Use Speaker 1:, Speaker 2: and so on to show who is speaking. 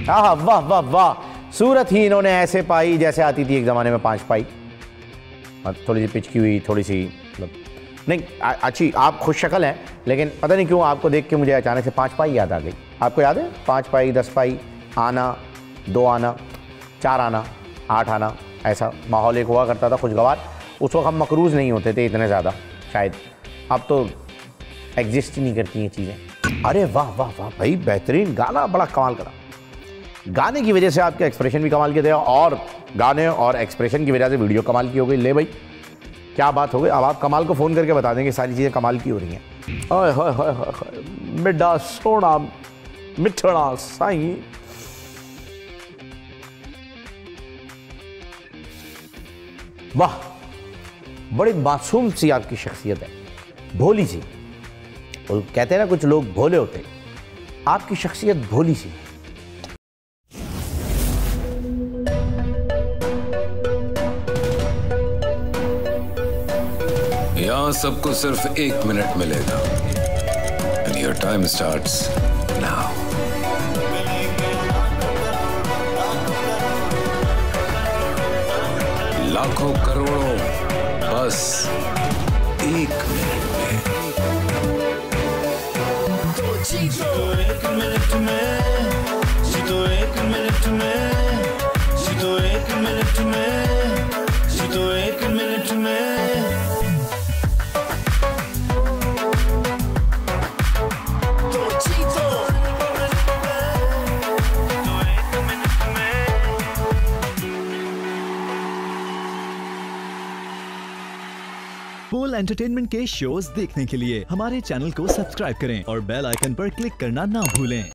Speaker 1: हाँ, वाह वाह वाह, सूरत ही इन्होंने ऐसे पाई जैसे आती थी एक ज़माने में 5 पाई। थोड़ी सी पिचकी हुई, थोड़ी सी मतलब नहीं अच्छी। आप खुश शक्ल हैं, लेकिन पता नहीं क्यों आपको देख के मुझे अचानक से 5 पाई याद आ गई। आपको याद है 5 पाई, 10 पाई, आना, 2 आना, 4 आना, 8 आना, ऐसा माहौल एक हुआ करता था खुशगवार। उस वक्त हम मकरूज़ नहीं होते थे इतने ज़्यादा शायद, अब तो एग्जिस्ट ही नहीं करती हैं चीज़ें। अरे वाह वाह वाह भाई, बेहतरीन गाना, बड़ा कमाल करा। गाने की वजह से आपके एक्सप्रेशन भी कमाल के थे, और गाने और एक्सप्रेशन की वजह से वीडियो कमाल की हो गई। ले भाई क्या बात हो गई। अब आप कमाल को फ़ोन करके बता देंगे सारी चीज़ें कमाल की हो रही हैं। ओए होए होए होए, मिठा सोना मिठड़ा साईं। वाह, बड़ी मासूम सी आपकी शख्सियत है, भोली सी। और कहते हैं ना कुछ लोग भोले होते हैं, आपकी शख्सियत भोली सी।
Speaker 2: यहां सबको सिर्फ 1 मिनट मिलेगा। And your time starts now. लाखों करोड़ों बस 1 मिनट में।
Speaker 3: जीतो 1 मिनट में, जीतो 1 मिनट में, जीतो 1 मिनट में, जीतो 1 मिनट में।
Speaker 4: बोल एंटरटेनमेंट के शोज देखने के लिए हमारे चैनल को सब्सक्राइब करें और बेल आइकन पर क्लिक करना ना भूलें।